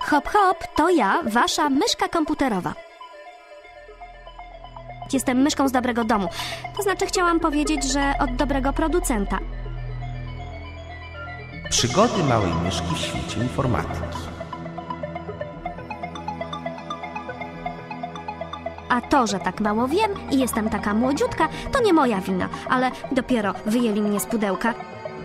Hop, hop, to ja, wasza myszka komputerowa. Jestem myszką z dobrego domu. To znaczy chciałam powiedzieć, że od dobrego producenta. Przygody małej myszki w świecie informatyki. A to, że tak mało wiem i jestem taka młodziutka, to nie moja wina, ale dopiero wyjęli mnie z pudełka.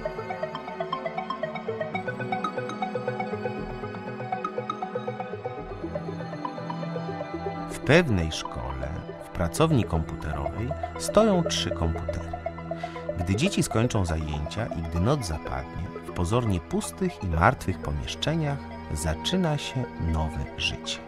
W pewnej szkole, w pracowni komputerowej, stoją 3 komputery. Gdy dzieci skończą zajęcia i gdy noc zapadnie, w pozornie pustych i martwych pomieszczeniach zaczyna się nowe życie.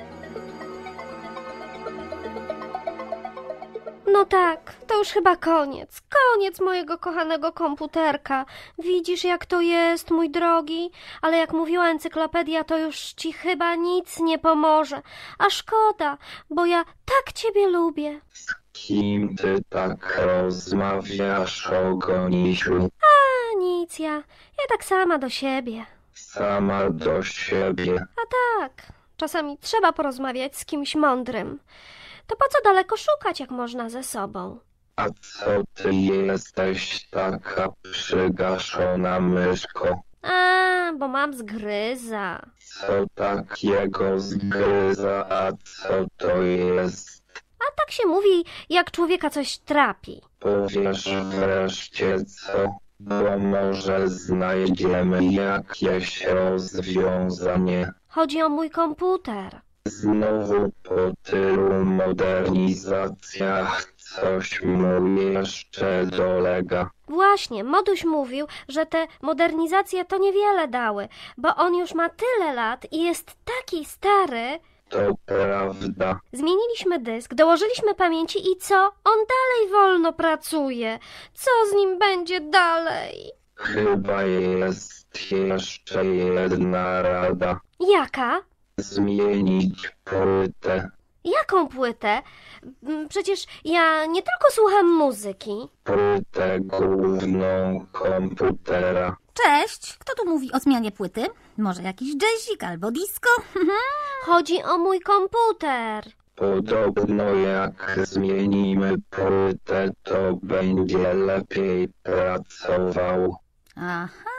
No tak, to już chyba koniec. Koniec mojego kochanego komputerka. Widzisz, jak to jest, mój drogi? Ale jak mówiła encyklopedia, to już ci chyba nic nie pomoże. A szkoda, bo ja tak ciebie lubię. Z kim ty tak rozmawiasz, Ogonisiu? A nic, ja tak sama do siebie. Sama do siebie. A tak, czasami trzeba porozmawiać z kimś mądrym. To po co daleko szukać, jak można ze sobą? A co ty jesteś taka przygaszona, myszko? A, bo mam zgryza. Co takiego zgryza, a co to jest? A tak się mówi, jak człowieka coś trapi. Powiesz wreszcie co? Bo może znajdziemy jakieś rozwiązanie. Chodzi o mój komputer. Znowu po tylu modernizacjach coś mu jeszcze dolega. Właśnie, Moduś mówił, że te modernizacje to niewiele dały, bo on już ma tyle lat i jest taki stary. To prawda. Zmieniliśmy dysk, dołożyliśmy pamięci i co? On dalej wolno pracuje. Co z nim będzie dalej? Chyba jest jeszcze jedna rada. Jaka? Zmienić płytę. Jaką płytę? Przecież ja nie tylko słucham muzyki. Płytę główną komputera. Cześć, kto tu mówi o zmianie płyty? Może jakiś jazzik albo disco? Chodzi o mój komputer. Podobno jak zmienimy płytę, to będzie lepiej pracował. Aha,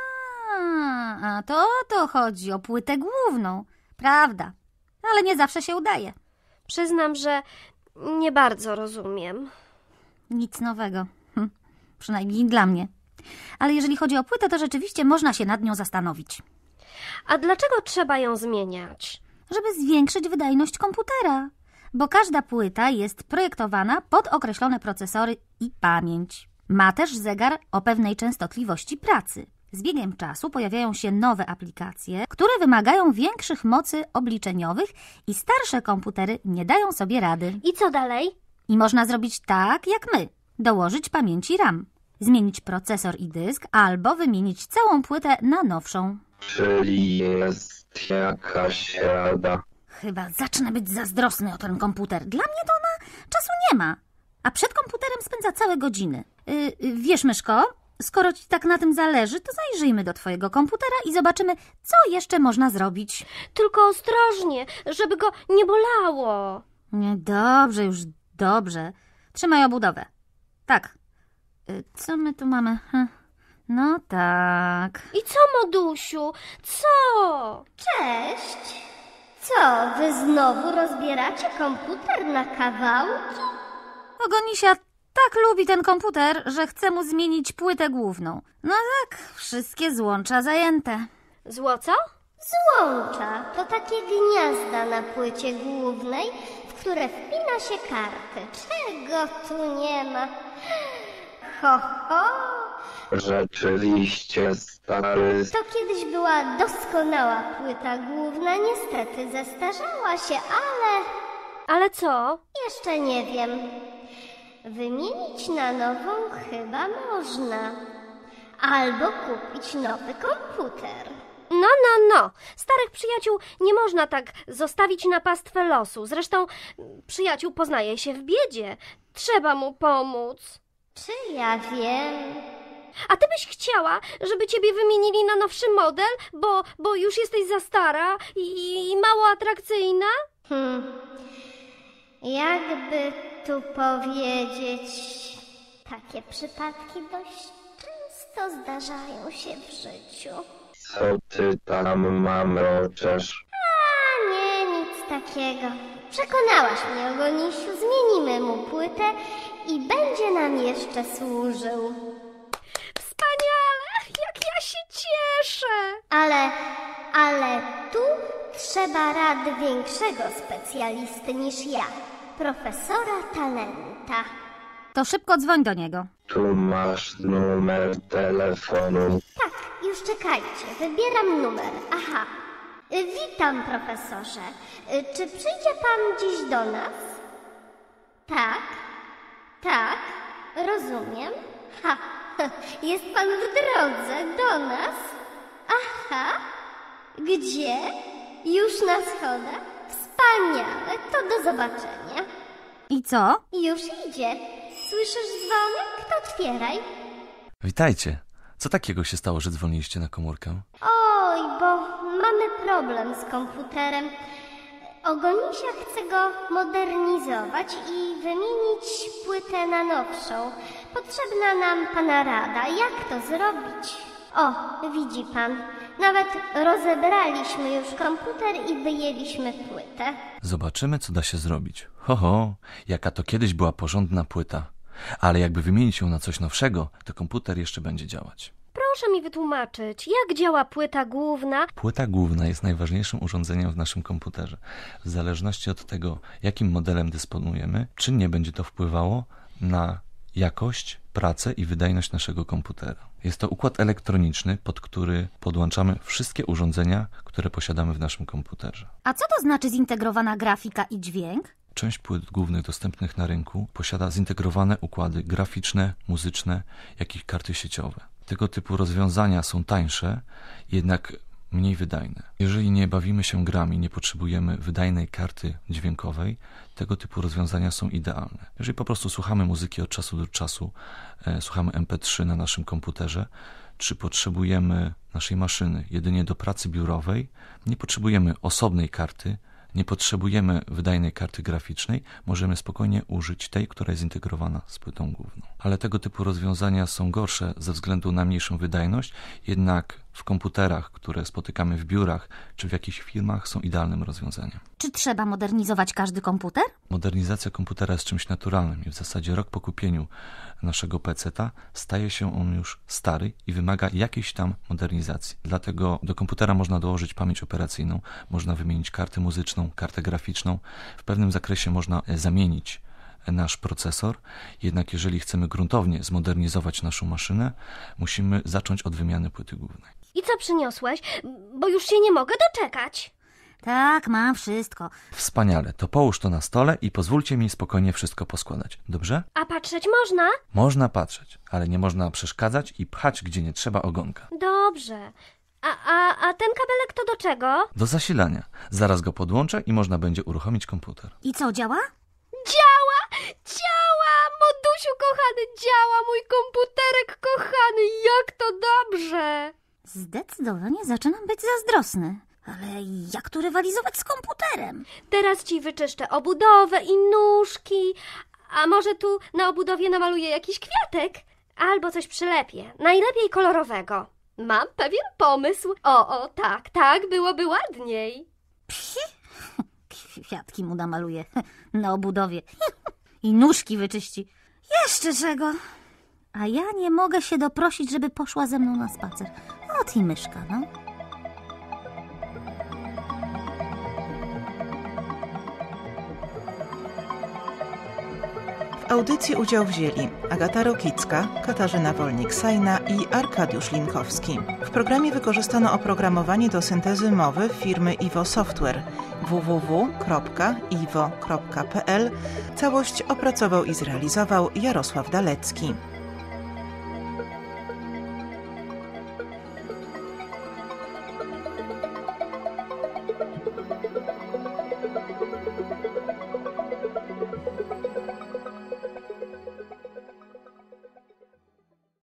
a to o to chodzi, o płytę główną. Prawda, ale nie zawsze się udaje. Przyznam, że nie bardzo rozumiem. Nic nowego, przynajmniej dla mnie. Ale jeżeli chodzi o płytę, to rzeczywiście można się nad nią zastanowić. A dlaczego trzeba ją zmieniać? Żeby zwiększyć wydajność komputera. Bo każda płyta jest projektowana pod określone procesory i pamięć. Ma też zegar o pewnej częstotliwości pracy. Z biegiem czasu pojawiają się nowe aplikacje, które wymagają większych mocy obliczeniowych i starsze komputery nie dają sobie rady. I co dalej? I można zrobić tak jak my. Dołożyć pamięci RAM, zmienić procesor i dysk albo wymienić całą płytę na nowszą. Czyli jest jakaś rada. Chyba zacznę być zazdrosny o ten komputer. Dla mnie to ona czasu nie ma. A przed komputerem spędza całe godziny. Wiesz, myszko, skoro ci tak na tym zależy, to zajrzyjmy do twojego komputera i zobaczymy, co jeszcze można zrobić. Tylko ostrożnie, żeby go nie bolało. Dobrze, już dobrze. Trzymaj obudowę. Tak. Co my tu mamy? No tak. I co, Modusiu? Co? Cześć! Co, wy znowu rozbieracie komputer na kawałki? Ogonisia tak lubi ten komputer, że chce mu zmienić płytę główną. No tak, wszystkie złącza zajęte. Zło co? Złącza to takie gniazda na płycie głównej, w które wpina się karty. Czego tu nie ma? Ho, ho! Rzeczywiście, stary. To kiedyś była doskonała płyta główna, niestety zestarzała się, ale Ale co? jeszcze nie wiem. Wymienić na nową chyba można. Albo kupić nowy komputer. No. Starych przyjaciół nie można tak zostawić na pastwę losu. Zresztą przyjaciół poznaje się w biedzie. Trzeba mu pomóc. Czy ja wiem? A ty byś chciała, żeby ciebie wymienili na nowszy model, bo już jesteś za stara i mało atrakcyjna? Jakby tu powiedzieć, takie przypadki dość często zdarzają się w życiu. Co ty tam mamroczesz? A nie, nic takiego. Przekonałaś mnie, Ogonisiu, zmienimy mu płytę i będzie nam jeszcze służył. Wspaniale! Jak ja się cieszę! Ale tu trzeba rady większego specjalisty niż ja, profesora Talenta. To szybko dzwoń do niego. Tu masz numer telefonu. Tak, już czekajcie, wybieram numer. Aha. Witam, profesorze. Czy przyjdzie pan dziś do nas? Tak, rozumiem. Jest pan w drodze do nas? Aha, gdzie? Już na schodach? Wspaniale, to do zobaczenia. I co? Już idzie. Słyszysz dzwonek? To otwieraj. Witajcie. Co takiego się stało, że dzwoniliście na komórkę? Oj, bo mamy problem z komputerem. Ogonisia chce go modernizować i wymienić płytę na nowszą. Potrzebna nam pana rada. Jak to zrobić? O, widzi pan. Nawet rozebraliśmy już komputer i wyjęliśmy płytę. Zobaczymy, co da się zrobić. Jaka to kiedyś była porządna płyta. Ale jakby wymienić ją na coś nowszego, to komputer jeszcze będzie działać. Proszę mi wytłumaczyć, jak działa płyta główna? Płyta główna jest najważniejszym urządzeniem w naszym komputerze. W zależności od tego, jakim modelem dysponujemy, czynnie będzie to wpływało na jakość, pracę i wydajność naszego komputera. Jest to układ elektroniczny, pod który podłączamy wszystkie urządzenia, które posiadamy w naszym komputerze. A co to znaczy zintegrowana grafika i dźwięk? Część płyt głównych dostępnych na rynku posiada zintegrowane układy graficzne, muzyczne, jak i karty sieciowe. Tego typu rozwiązania są tańsze, jednak mniej wydajne. Jeżeli nie bawimy się grami, nie potrzebujemy wydajnej karty dźwiękowej, tego typu rozwiązania są idealne. Jeżeli po prostu słuchamy muzyki od czasu do czasu, słuchamy MP3 na naszym komputerze, czy potrzebujemy naszej maszyny jedynie do pracy biurowej, nie potrzebujemy osobnej karty, nie potrzebujemy wydajnej karty graficznej, możemy spokojnie użyć tej, która jest zintegrowana z płytą główną. Ale tego typu rozwiązania są gorsze ze względu na mniejszą wydajność, jednak w komputerach, które spotykamy w biurach czy w jakichś firmach, są idealnym rozwiązaniem. Czy trzeba modernizować każdy komputer? Modernizacja komputera jest czymś naturalnym i w zasadzie rok po kupieniu naszego PC-ta staje się on już stary i wymaga jakiejś tam modernizacji. Dlatego do komputera można dołożyć pamięć operacyjną, można wymienić kartę muzyczną, kartę graficzną. W pewnym zakresie można zamienić nasz procesor, jednak jeżeli chcemy gruntownie zmodernizować naszą maszynę, musimy zacząć od wymiany płyty głównej. I co przyniosłeś? Bo już się nie mogę doczekać. Tak, mam wszystko. Wspaniale, to połóż to na stole i pozwólcie mi spokojnie wszystko poskładać, dobrze? A patrzeć można? Można patrzeć, ale nie można przeszkadzać i pchać, gdzie nie trzeba ogonka. Dobrze. A ten kabelek to do czego? Do zasilania. Zaraz go podłączę i można będzie uruchomić komputer. I co, działa? Działa! Modusiu kochany, działa mój komputerek kochany, jak to dobrze! Zdecydowanie zaczynam być zazdrosny. Ale jak tu rywalizować z komputerem? Teraz ci wyczyszczę obudowę i nóżki. A może tu na obudowie namaluję jakiś kwiatek? Albo coś przylepię, najlepiej kolorowego. Mam pewien pomysł. Tak, byłoby ładniej. Kwiatki mu namaluje na obudowie i nóżki wyczyści. Jeszcze czego? A ja nie mogę się doprosić, żeby poszła ze mną na spacer. Ot i myszka, no. W audycji udział wzięli Agata Rokicka, Katarzyna Wolnik-Sajna i Arkadiusz Linkowski. W programie wykorzystano oprogramowanie do syntezy mowy firmy Iwo Software www.iwo.pl. Całość opracował i zrealizował Jarosław Dalecki.